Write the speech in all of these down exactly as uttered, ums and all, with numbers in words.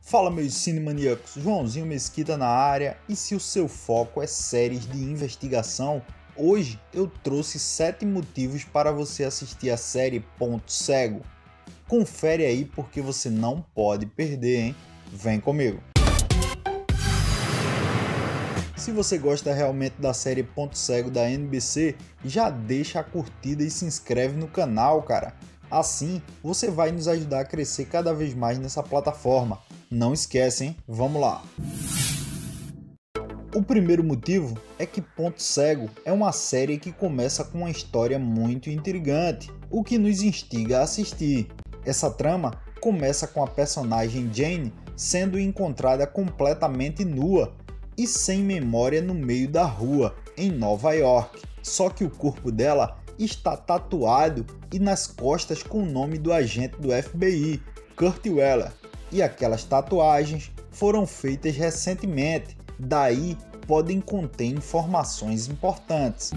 Fala meus cinemaníacos, Joãozinho Mesquita na área, e se o seu foco é séries de investigação, hoje eu trouxe sete motivos para você assistir a série Ponto Cego. Confere aí porque você não pode perder, hein? Vem comigo! Se você gosta realmente da série Ponto Cego da N B C, já deixa a curtida e se inscreve no canal, cara. Assim, você vai nos ajudar a crescer cada vez mais nessa plataforma. Não esquece, hein? Vamos lá! O primeiro motivo é que Ponto Cego é uma série que começa com uma história muito intrigante, o que nos instiga a assistir. Essa trama começa com a personagem Jane sendo encontrada completamente nua e sem memória no meio da rua, em Nova York. Só que o corpo dela está tatuado e nas costas com o nome do agente do F B I, Kurt Weller. E aquelas tatuagens foram feitas recentemente, daí podem conter informações importantes.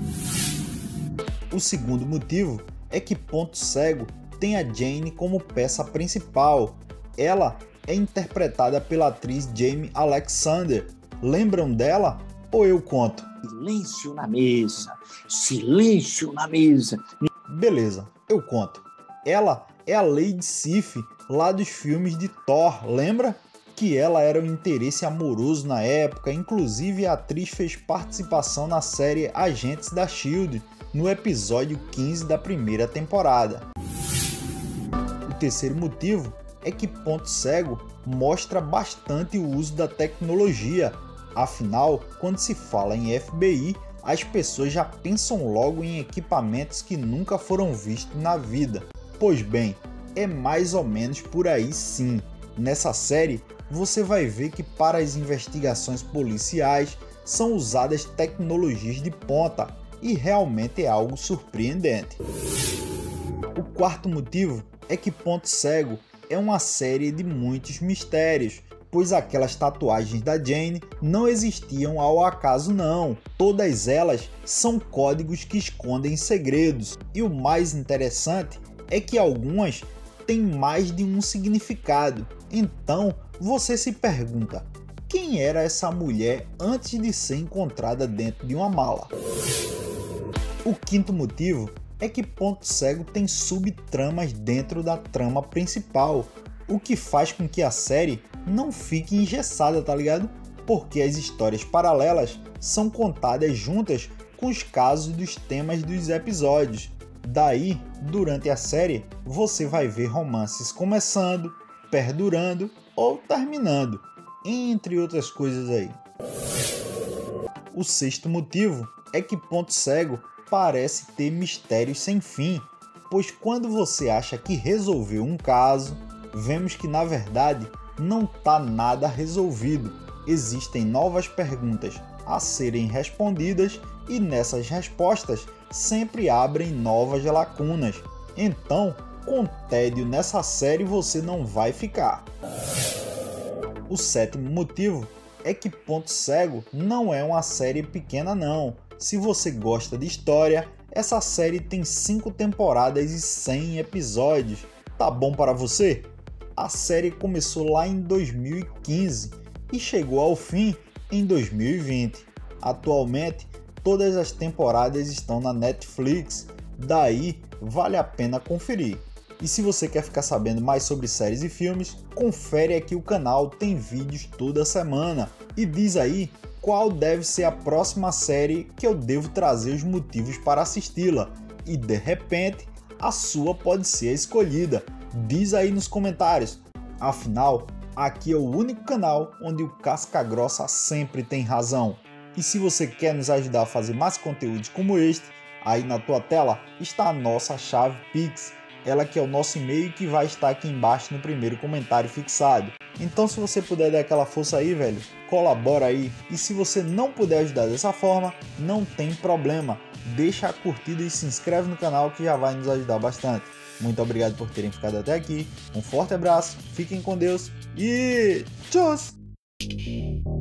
O segundo motivo é que Ponto Cego tem a Jane como peça principal. Ela é interpretada pela atriz Jaime Alexander. Lembram dela ou eu conto? Silêncio na mesa, silêncio na mesa. Beleza, eu conto. Ela é a Lady Sif lá dos filmes de Thor, lembra? Que ela era o interesse amoroso na época, inclusive a atriz fez participação na série Agentes da Shield, no episódio quinze da primeira temporada. O terceiro motivo é que Ponto Cego mostra bastante o uso da tecnologia. Afinal, quando se fala em F B I, as pessoas já pensam logo em equipamentos que nunca foram vistos na vida. Pois bem, é mais ou menos por aí sim. Nessa série, você vai ver que para as investigações policiais são usadas tecnologias de ponta e realmente é algo surpreendente. O quarto motivo é que Ponto Cego é uma série de muitos mistérios, pois aquelas tatuagens da Jane não existiam ao acaso não. Todas elas são códigos que escondem segredos. E o mais interessante é que algumas têm mais de um significado. Então você se pergunta, quem era essa mulher antes de ser encontrada dentro de uma mala? O quinto motivo é que Ponto Cego tem subtramas dentro da trama principal, o que faz com que a série não fique engessada, tá ligado? Porque as histórias paralelas são contadas juntas com os casos dos temas dos episódios. Daí, durante a série, você vai ver romances começando, perdurando ou terminando, entre outras coisas aí. O sexto motivo é que Ponto Cego parece ter mistérios sem fim, pois quando você acha que resolveu um caso, vemos que na verdade não está nada resolvido. Existem novas perguntas a serem respondidas e nessas respostas sempre abrem novas lacunas. Então, com tédio nessa série você não vai ficar. O sétimo motivo é que Ponto Cego não é uma série pequena não. Se você gosta de história, essa série tem cinco temporadas e cem episódios. Tá bom para você? A série começou lá em dois mil e quinze e chegou ao fim em dois mil e vinte. Atualmente, todas as temporadas estão na Netflix, daí vale a pena conferir. E se você quer ficar sabendo mais sobre séries e filmes, confere aqui o canal, tem vídeos toda semana. E diz aí qual deve ser a próxima série que eu devo trazer os motivos para assisti-la. E de repente, a sua pode ser a escolhida. Diz aí nos comentários. Afinal, aqui é o único canal onde o casca grossa sempre tem razão. E se você quer nos ajudar a fazer mais conteúdos como este, aí na tua tela está a nossa chave Pix. Ela que é o nosso e-mail que vai estar aqui embaixo no primeiro comentário fixado. Então se você puder dar aquela força aí, velho, colabora aí. E se você não puder ajudar dessa forma, não tem problema. Deixa a curtida e se inscreve no canal que já vai nos ajudar bastante. Muito obrigado por terem ficado até aqui. Um forte abraço, fiquem com Deus e tchau!